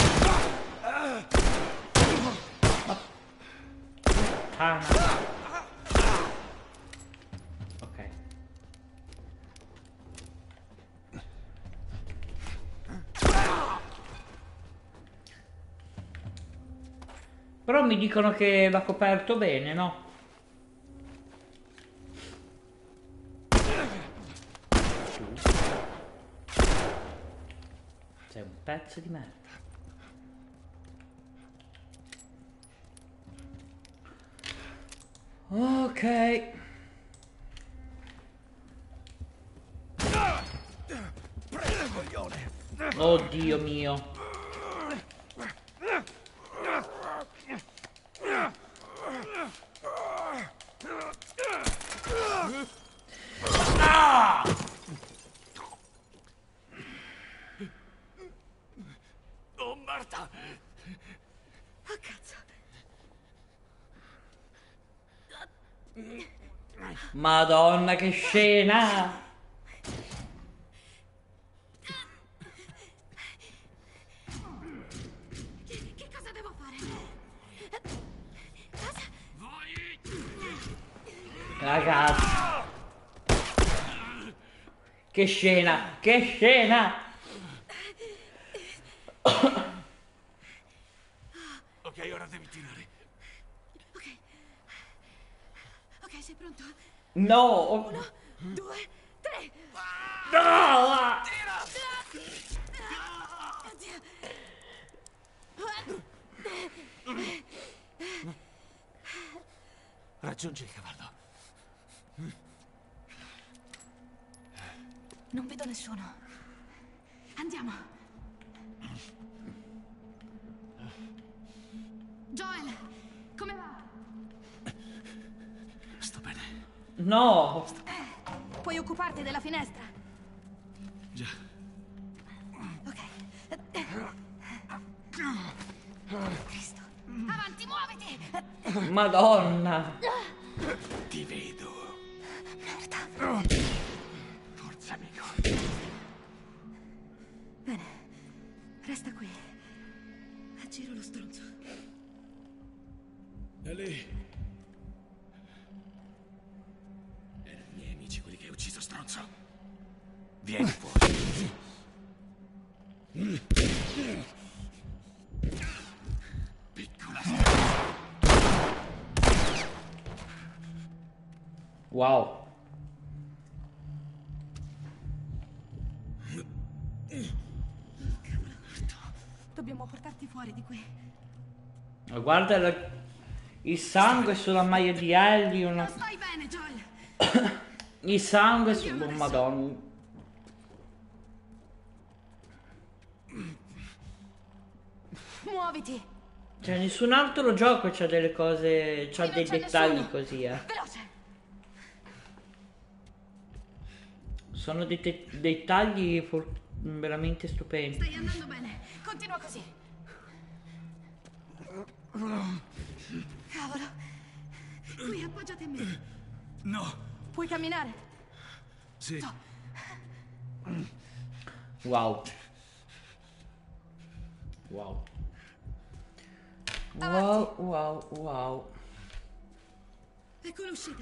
ok. Però mi dicono che va coperto bene, no? Sei un pezzo di merda. Ok. Oddio mio. Oh, Marta! Oh, cazzo! Madonna, che scena! Che cosa devo fare? Cosa? Ragazzi, che scena, che scena! Ok, ora devi tirare. Ok. Ok, sei pronto? No! 1, 2, 3. No! Raggiungi il cavallo. Non vedo nessuno. Andiamo. Joel, come va? Sto bene. No! Puoi occuparti della finestra? Già. Ok. Cristo. Avanti, muoviti! Madonna! Ti vedo. Merda. Forza, amico. Bene. Resta qui. Aggiro lo stronzo. È lì. Erano i miei amici quelli che hai ucciso, stronzo. Vieni fuori. Piccola. Wow. Dobbiamo portarti fuori di qui. Ma guarda il sangue sulla maglia di Ellie. Non stai bene, Joel. Il sangue su... Oh, Madonna. Muoviti. Cioè, nessun altro gioco c'ha delle cose... c'ha Qui dei non c'è dettagli nessuno. così, Veloce. Sono dei tagli veramente stupendi. Stai andando bene. Continua così. Cavolo. Qui appoggiati a me. No. Puoi camminare? Sì. Wow. Wow. Wow, Avanti. wow, wow. Ecco l'uscita.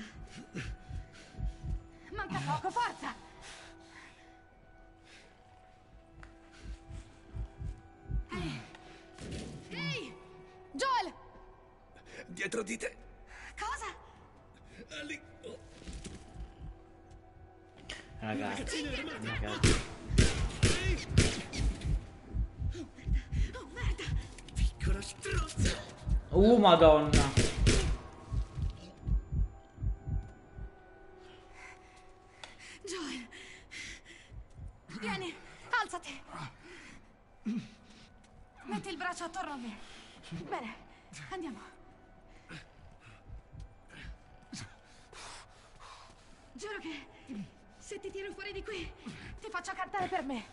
Manca poco, forza. Ehi! Joel! Dietro di te. Cosa? Lì. Ragazzi. Oh, merda! Piccola stronza. Madonna. Joel! Vieni, alzati! Metti il braccio attorno a me. Bene, andiamo. Giuro che se ti tiro fuori di qui, ti faccio cantare per me.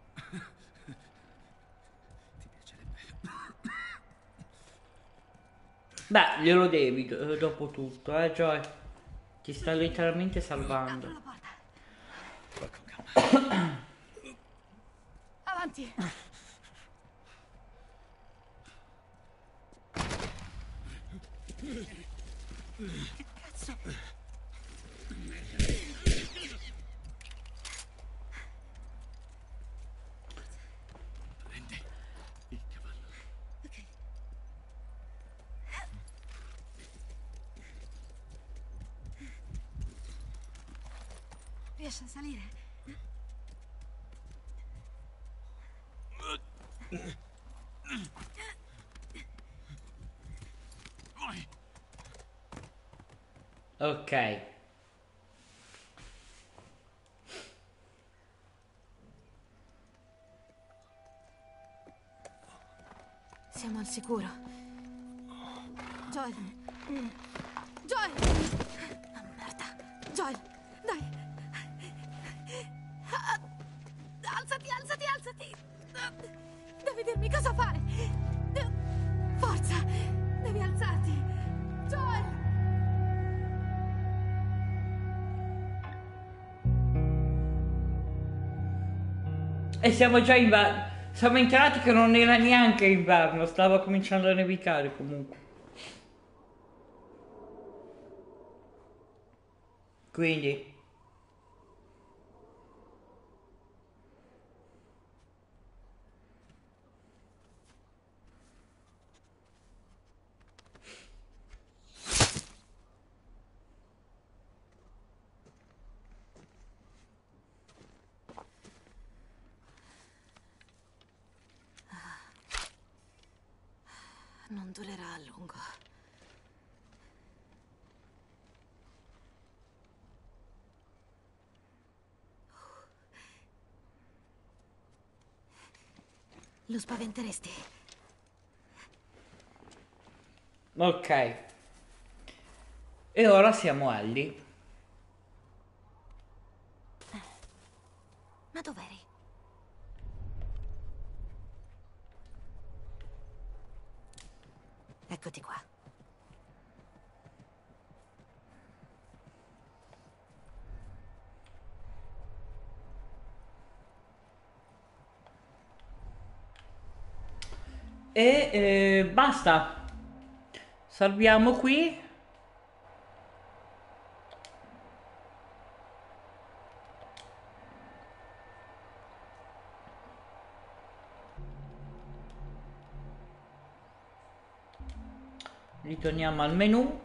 Beh, glielo devi dopo tutto, Joy. Ti sta letteralmente Apro salvando. la porta. Avanti. Che cazzo? Prendi il cavallo. Ok. Riesci a salire? Vai. Ok. Siamo al sicuro. Joel. Joel! Ah, merda. Joel, dai. Ah, alzati, alzati, alzati. Ah, devi dirmi cosa fare. Forza, devi alzarti. Joel! E siamo già in... Siamo entrati che non era neanche inverno, stava cominciando a nevicare comunque. Quindi... Non durerà a lungo. Lo spaventeresti. Ok. E ora siamo Ellie. Ma dov'eri? Eccoti qua. E basta. Salviamo qui. Ritorniamo al menu.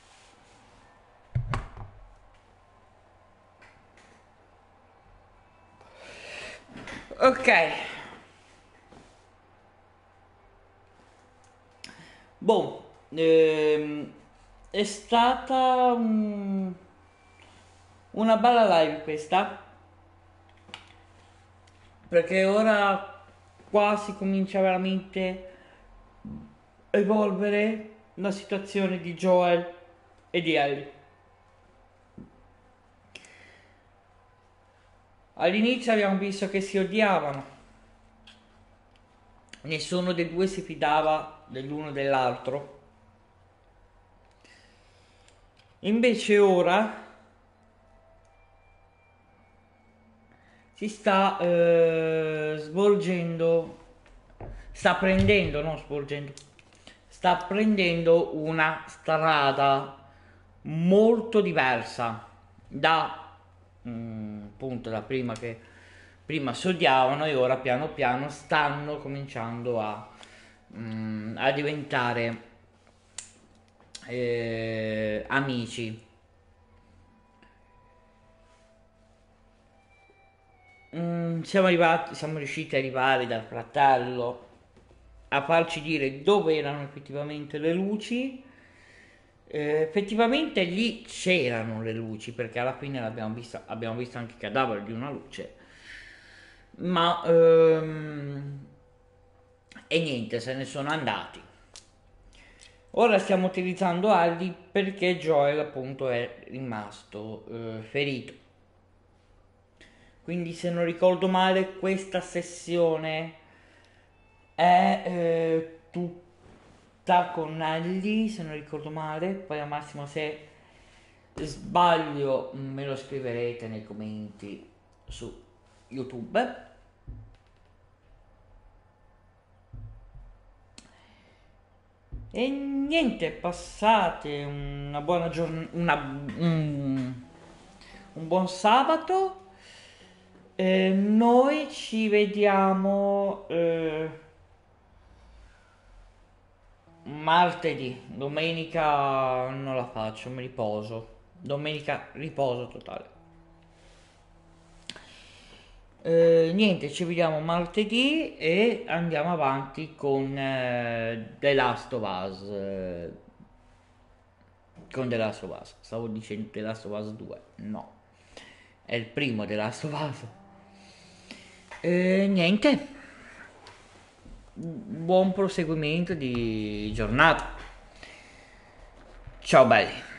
Ok. Boh, è stata una bella live questa, perché ora qua si comincia veramente a evolvere la situazione di Joel e di Ellie. All'inizio abbiamo visto che si odiavano, nessuno dei due si fidava dell'uno dell'altro. Invece ora si sta svolgendo, sta prendendo, non svolgendo, sta prendendo una strada molto diversa da appunto da prima, che prima si odiavano e ora piano piano stanno cominciando a diventare amici. Siamo riusciti ad arrivare dal fratello a farci dire dove erano effettivamente le luci. Effettivamente lì c'erano le luci, perché alla fine abbiamo visto anche il cadavere di una luce. Ma e niente, se ne sono andati. Ora stiamo utilizzando Aldi perché Joel appunto è rimasto ferito. Quindi se non ricordo male questa sessione è tutta con Aldi, se non ricordo male. Poi al massimo se sbaglio me lo scriverete nei commenti su YouTube. E niente, passate una buona giornata, un buon sabato. Noi ci vediamo martedì. Domenica non la faccio, mi riposo. Domenica riposo totale. Niente, ci vediamo martedì e andiamo avanti con The Last of Us. Con The Last of Us. Stavo dicendo The Last of Us 2. No, è il primo The Last of Us. Niente, buon proseguimento di giornata. Ciao belli.